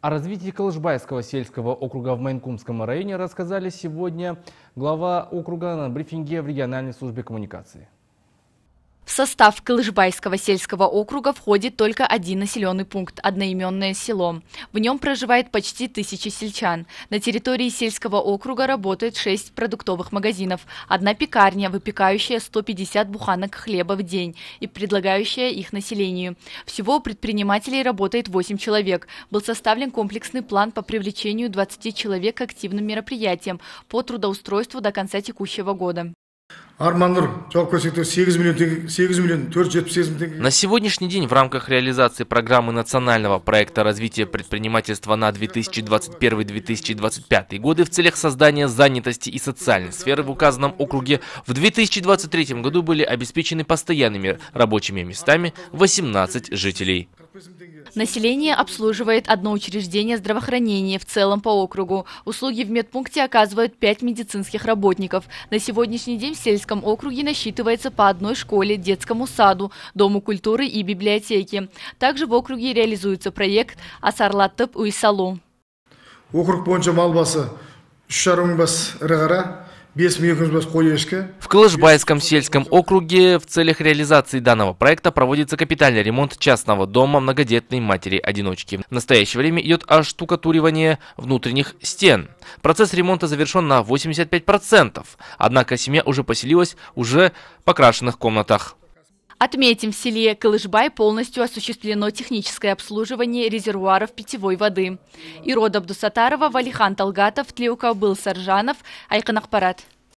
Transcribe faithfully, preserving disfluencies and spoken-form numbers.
О развитии Кылышбайского сельского округа в Майнкумском районе рассказали сегодня глава округа на брифинге в региональной службе коммуникации. В состав Кылышбайского сельского округа входит только один населенный пункт – одноименное село. В нем проживает почти тысяча сельчан. На территории сельского округа работает шесть продуктовых магазинов, одна пекарня, выпекающая сто пятьдесят буханок хлеба в день и предлагающая их населению. Всего у предпринимателей работает восемь человек. Был составлен комплексный план по привлечению двадцати человек к активным мероприятиям по трудоустройству до конца текущего года. На сегодняшний день в рамках реализации программы национального проекта развития предпринимательства на две тысячи двадцать первый — две тысячи двадцать пятый годы в целях создания занятости и социальной сферы в указанном округе в две тысячи двадцать третьем году были обеспечены постоянными рабочими местами восемнадцать жителей. Население обслуживает одно учреждение здравоохранения в целом по округу. Услуги в медпункте оказывают пять медицинских работников. На сегодняшний день в сельском округе насчитывается по одной школе, детскому саду, дому культуры и библиотеке. Также в округе реализуется проект «Асарлаттып уйсалу». Округ бойынша мал басы үш жарым мың бас ірі қара, бес мың екі жүз бас қой ешкі. В Кылышбайском сельском округе в целях реализации данного проекта проводится капитальный ремонт частного дома многодетной матери-одиночки. В настоящее время идет оштукатуривание внутренних стен. Процесс ремонта завершен на восемьдесят пять процентов, однако семья уже поселилась в уже покрашенных комнатах. Отметим, в селе Кылышбай полностью осуществлено техническое обслуживание резервуаров питьевой воды. Ирода Абдусатарова, Валихан Талгатов, Тлеукабыл Саржанов, Айкын Акпарат.